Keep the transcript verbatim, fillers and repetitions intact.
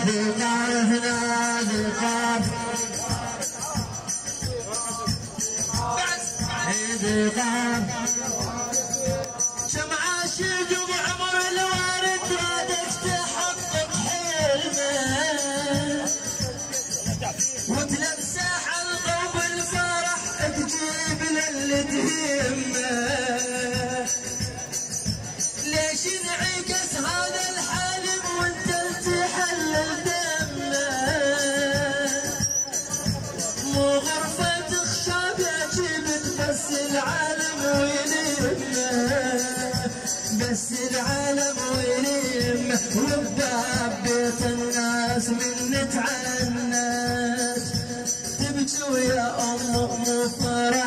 ذقار هنا ذقار ذقار شمعة شجوب عمر الوارد رادك تحقق حلمه وتلمسه حلقه بالفرح تجيب للي تهمه ليش انعكس هذا الحلم وانت تحلل دمه مو غرفة خشاب جبت بس العالم ويلمه بس العالم ويلمه وباب بيت الناس من تعنت تبكي ويا ام مو فرح